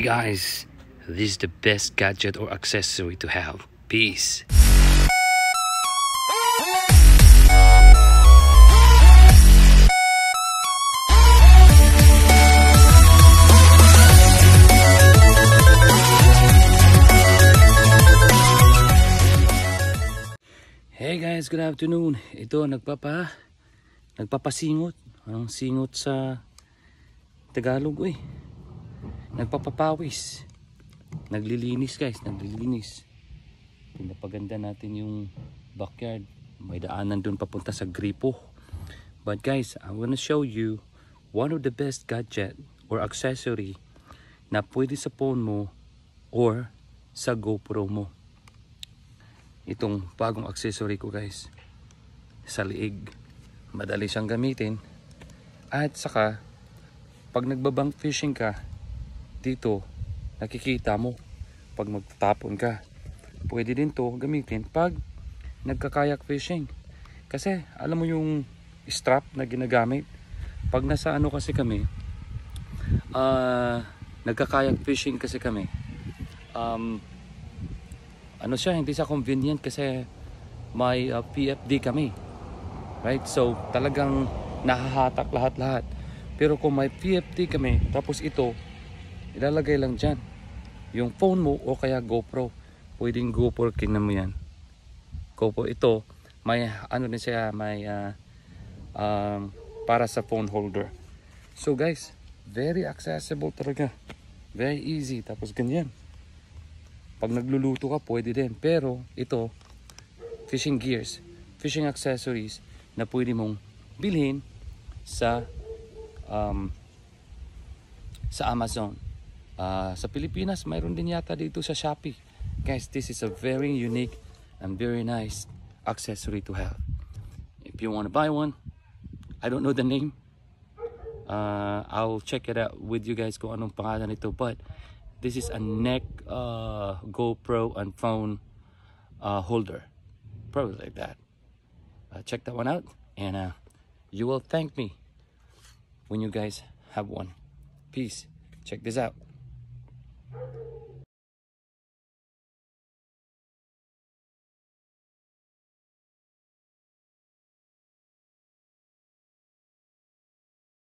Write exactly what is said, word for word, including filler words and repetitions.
Guys, this is the best gadget or accessory to have. Peace. Hey guys, good afternoon. Ito nagpapa nagpapasingot. Ang singot sa Tagalog eh. Nagpapapawis. Naglilinis guys, naglilinis. Pinapaganda natin yung backyard. May daanan doon papunta sa gripo. But guys, I wanna show you one of the best gadget or accessory na pwede sa phone mo or sa GoPro mo. Itong bagong accessory ko guys, sa liig. Madali siyang gamitin. At saka pag nagbabang fishing ka dito, nakikita mo pag magtatapon ka. Pwede din to gamitin pag nagkakayak fishing, kasi alam mo yung strap na ginagamit pag nasa ano kasi kami, uh, nagkakayak fishing kasi kami, um, ano siya, hindi siya convenient kasi may uh, P F D kami, right? So talagang nahahatak lahat-lahat. Pero kung may P F D kami, tapos ito ilalagay lang dyan yung phone mo o kaya GoPro. Pwedeng GoPro, kin mo yan, GoPro. Ito may ano din siya, may uh, um, para sa phone holder. So guys, very accessible talaga, very easy. Tapos ganyan, pag nagluluto ka pwede din. Pero ito, fishing gears, fishing accessories na pwede mong bilhin sa um, sa Amazon. Uh, sa Pilipinas mayroon din yata dito sa Shopee. Guys, this is a very unique and very nice accessory to have. If you want to buy one, I don't know the name, uh, I'll check it out with you guys kung anong pangalan nito, but this is a neck uh, GoPro and phone uh, holder, probably like that. Uh, check that one out, and uh, you will thank me when you guys have one. Peace. Check this out.